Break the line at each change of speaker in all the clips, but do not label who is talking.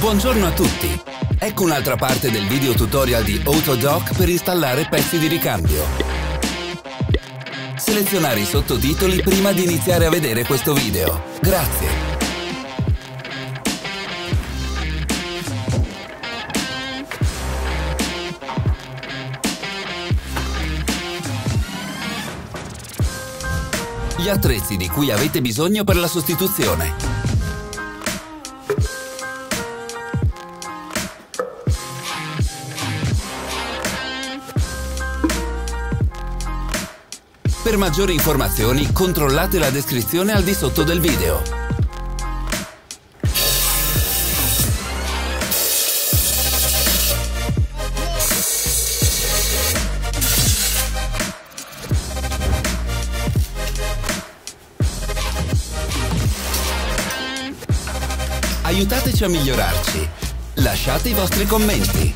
Buongiorno a tutti! Ecco un'altra parte del video tutorial di Autodoc per installare pezzi di ricambio. Selezionare i sottotitoli prima di iniziare a vedere questo video. Grazie! Gli attrezzi di cui avete bisogno per la sostituzione. Per maggiori informazioni controllate la descrizione al di sotto del video. Aiutateci a migliorarci. Lasciate i vostri commenti.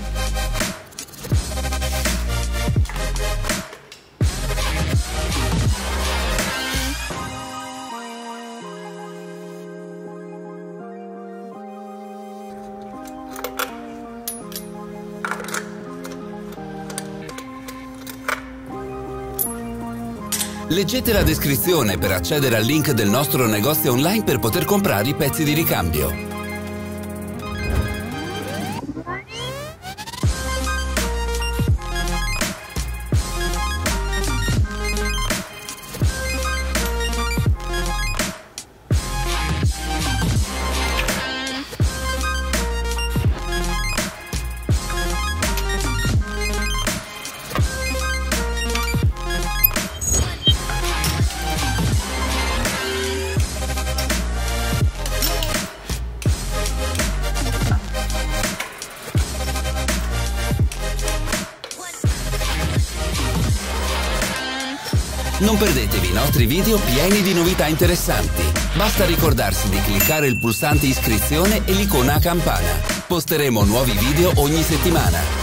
Leggete la descrizione per accedere al link del nostro negozio online per poter comprare i pezzi di ricambio. Non perdetevi i nostri video pieni di novità interessanti. Basta ricordarsi di cliccare il pulsante iscrizione e l'icona a campana. Posteremo nuovi video ogni settimana.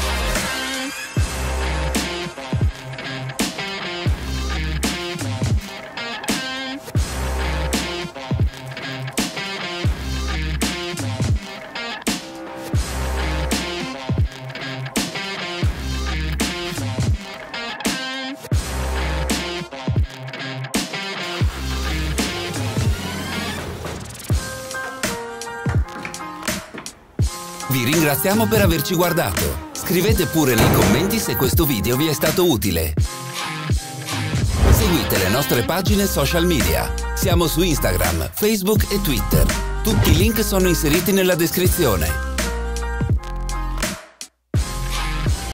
Vi ringraziamo per averci guardato. Scrivete pure nei commenti se questo video vi è stato utile. Seguite le nostre pagine social media. Siamo su Instagram, Facebook e Twitter. Tutti i link sono inseriti nella descrizione.